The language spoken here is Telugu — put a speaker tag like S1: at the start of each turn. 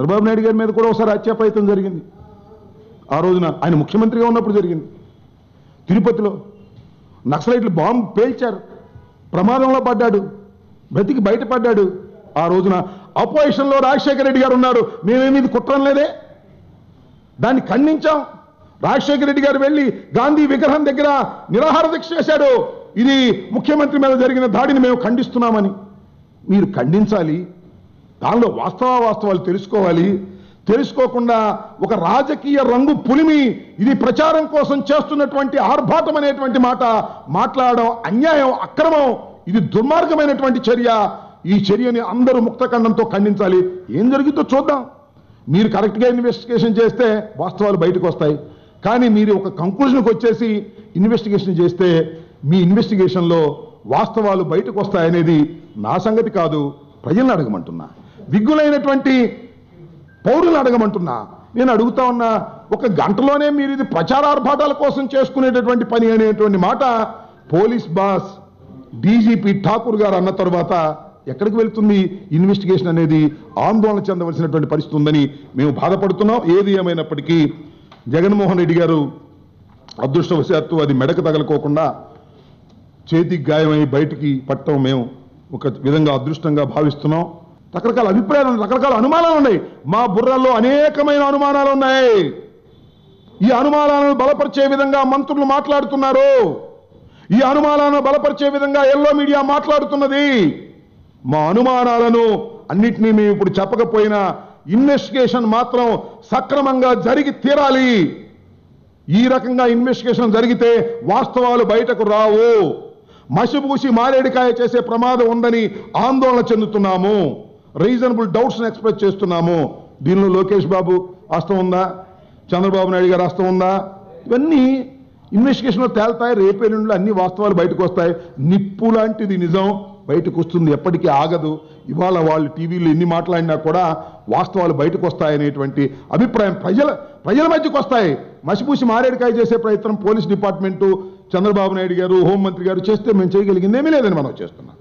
S1: చంద్రబాబు నాయుడు గారి మీద కూడా ఒకసారి హత్యా ప్రయత్నం జరిగింది. ఆ రోజున ఆయన ముఖ్యమంత్రిగా ఉన్నప్పుడు జరిగింది. తిరుపతిలో నక్సలైట్లు బాంబు పేల్చారు, ప్రమాదంలో పడ్డాడు, బ్రతికి బయటపడ్డాడు. ఆ రోజున అపోజిషన్లో రాజశేఖర రెడ్డి గారు ఉన్నారు, మేమేమీ కుట్రం లేదే, దాన్ని ఖండించాం. రాజశేఖర రెడ్డి గారు వెళ్ళి గాంధీ విగ్రహం దగ్గర నిరాహార దీక్ష చేశాడు. ఇది ముఖ్యమంత్రి మీద జరిగిన దాడిని మేము ఖండిస్తున్నామని. మీరు ఖండించాలి, దానిలో వాస్తవాలు తెలుసుకోవాలి. తెలుసుకోకుండా ఒక రాజకీయ రంగు పులిమి ఇది ప్రచారం కోసం చేస్తున్నటువంటి ఆర్భాటం అనేటువంటి మాట మాట్లాడడం అన్యాయం, అక్రమం. ఇది దుర్మార్గమైనటువంటి చర్య. ఈ చర్యని అందరూ ముక్తఖండంతో ఖండించాలి. ఏం జరిగిందో చూద్దాం. మీరు కరెక్ట్గా ఇన్వెస్టిగేషన్ చేస్తే వాస్తవాలు బయటకు వస్తాయి. కానీ మీరు ఒక కంక్లూజన్కి వచ్చేసి ఇన్వెస్టిగేషన్ చేస్తే మీ ఇన్వెస్టిగేషన్లో వాస్తవాలు బయటకు వస్తాయనేది నా సంగతి కాదు, ప్రజలను అడగమంటున్నా, విగ్గులైనటువంటి పౌరులను అడగమంటున్నా. నేను అడుగుతా ఉన్నా, ఒక గంటలోనే మీరు ఇది ప్రచారార్భాటాల కోసం చేసుకునేటటువంటి పని అనేటువంటి మాట పోలీస్ బాస్ డీజీపీ ఠాకూర్ గారు అన్న తర్వాత ఎక్కడికి వెళ్తుంది ఇన్వెస్టిగేషన్ అనేది? ఆందోళన చెందవలసినటువంటి పరిస్థితి ఉందని మేము బాధపడుతున్నాం. ఏది ఏమైనప్పటికీ జగన్మోహన్ రెడ్డి గారు అదృష్టవశాత్తు అది మెడకు తగలకోకుండా చేతికి గాయమై బయటికి పట్టడం మేము ఒక విధంగా అదృష్టంగా భావిస్తున్నాం. రకరకాల అభిప్రాయాలు, రకరకాల అనుమానాలు ఉన్నాయి. మా బుర్రల్లో అనేకమైన అనుమానాలు ఉన్నాయి. ఈ అనుమానాలను బలపరిచే విధంగా మంత్రులు మాట్లాడుతున్నారు. ఈ అనుమానాలను బలపరిచే విధంగా ఎల్లో మీడియా మాట్లాడుతున్నది. మా అనుమానాలను అన్నిటినీ మేము ఇప్పుడు చెప్పకపోయినా ఇన్వెస్టిగేషన్ మాత్రం సక్రమంగా జరిగి తీరాలి. ఈ రకంగా ఇన్వెస్టిగేషన్ జరిగితే వాస్తవాలు బయటకు రావు. మసిబూసి మారేడికాయ చేసే ప్రమాదం ఉందని ఆందోళన చెందుతున్నాము. రీజనబుల్ డౌట్స్ ఎక్స్ప్రెస్ చేస్తున్నాము. దీనిలో లోకేష్ బాబు హస్తం ఉందా, చంద్రబాబు నాయుడు గారు హస్తం ఉందా? ఇవన్నీ ఇన్వెస్టిగేషన్లో తేల్తాయి. రేపేళ్ళలో అన్ని వాస్తవాలు బయటకు వస్తాయి. నిప్పు లాంటిది నిజం బయటకు వస్తుంది, ఎప్పటికీ ఆగదు. ఇవాళ వాళ్ళు టీవీలో ఎన్ని మాట్లాడినా కూడా వాస్తవాలు బయటకు వస్తాయనేటువంటి అభిప్రాయం ప్రజల మధ్యకు వస్తాయి. మసిపూసి మారేడికాయ చేసే ప్రయత్నం పోలీస్ డిపార్ట్మెంటు, చంద్రబాబు నాయుడు గారు, హోంమంత్రి గారు చేస్తే మేము చేయగలిగిందేమీ లేదని మనం చేస్తున్నాం.